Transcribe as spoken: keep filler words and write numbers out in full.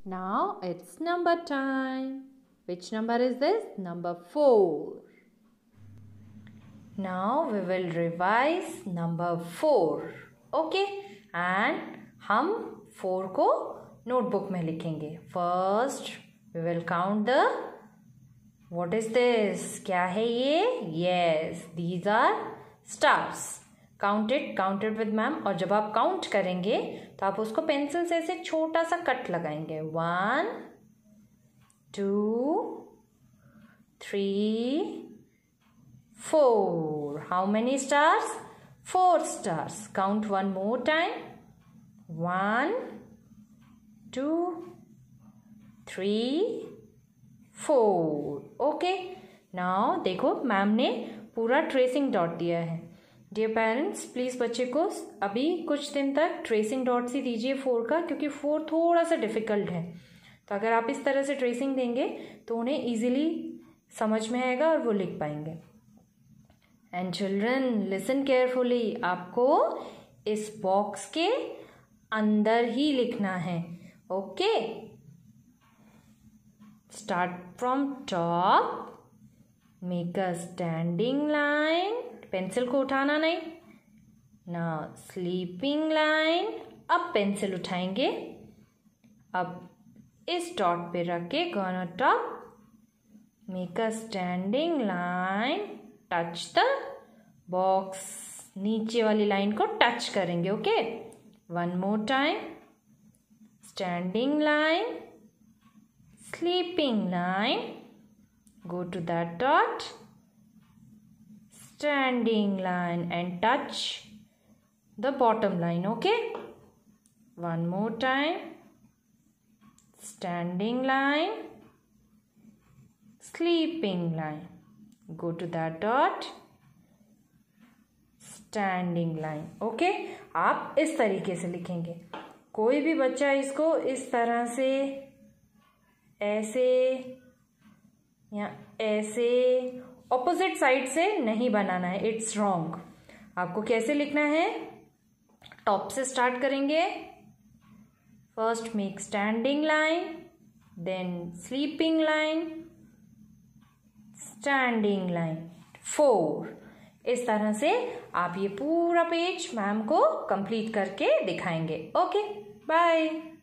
Now it's number time. Which number is this? Number four. Now we will revise number four. Okay? And हम four को notebook में लिखेंगे. First we will count the. What is this? क्या है ये? Yes, these are stars. Count it count it with ma'am. और जब आप काउंट करेंगे तो आप उसको पेंसिल से ऐसे छोटा सा कट लगाएंगे. One two three four. How many stars? Four stars. Count one more time. One two three four. Okay. Now देखो मैम ने पूरा ट्रेसिंग डॉट दिया है. डियर पेरेंट्स, प्लीज़ बच्चे को अभी कुछ दिन तक ट्रेसिंग डॉट ही दीजिए फोर का, क्योंकि फोर थोड़ा सा डिफ़िकल्ट है. तो अगर आप इस तरह से ट्रेसिंग देंगे तो उन्हें इजीली समझ में आएगा और वो लिख पाएंगे. And children listen carefully. आपको इस बॉक्स के अंदर ही लिखना है. Okay. Start from top. Make a standing line. Pencil को उठाना नहीं. Now sleeping line. अब पेंसिल उठाएंगे. अब इस डॉट पे रख के corner top. Make a standing line. Touch the box. नीचे वाली लाइन को टच करेंगे. Okay. One more time. Standing line. Sleeping line. Go to that dot. Standing line and touch the bottom line. Okay. One more time. Standing line. Sleeping line. Go to that dot. Standing line. Okay. आप इस तरीके से लिखेंगे. कोई भी बच्चा इसको इस तरह से ऐसे या ऐसे ऑपोजिट साइड से नहीं बनाना है. It's wrong. आपको कैसे लिखना है? टॉप से स्टार्ट करेंगे. First make standing line, then sleeping line, standing line, four. इस तरह से आप ये पूरा पेज मैम को कंप्लीट करके दिखाएंगे. Okay, bye.